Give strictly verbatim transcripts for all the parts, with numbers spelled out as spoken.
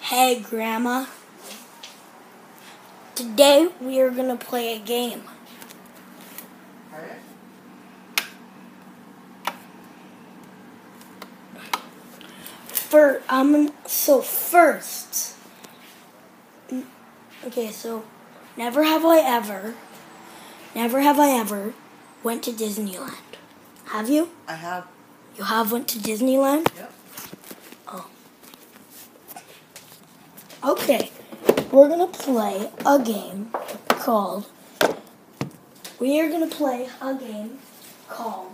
Hey, Grandma. Today we are going to play a game. For, um, so first, okay, so never have I ever, never have I ever went to Disneyland. Have you? I have. You have went to Disneyland? Yep. Oh. Okay, we're going to play a game called, we are going to play a game called,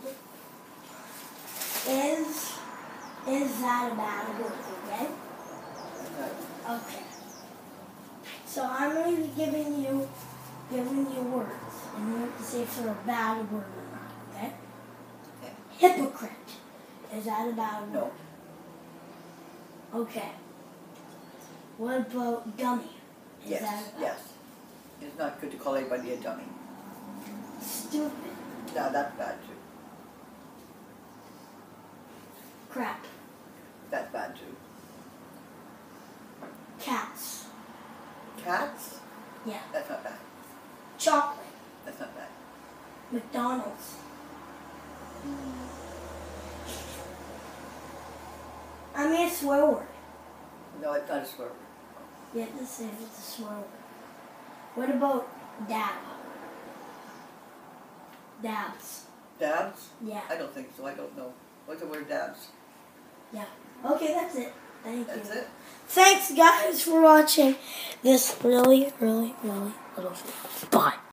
Is, is that a bad word, okay? Okay. So I'm going to be giving you, giving you words, and you have to say if they're a bad word or not, okay? Okay. Hypocrite. Is that a bad word? No. Okay. What about dummy? Is Yes, that a bad yes. It's not good to call anybody a dummy. Stupid. No, that's bad too. Crap. That's bad too. Cats. Cats? Yeah. That's not bad. Chocolate. That's not bad. McDonald's. I mean a swear word. No, it's not a swear word. You have to say if it's a swear word. What about dab? Dabs. Dabs? Yeah. I don't think so. I don't know. What's the word dabs? Yeah. Okay, that's it. Thank That's you. it? Thanks, guys, for watching this really, really, really little video. Bye.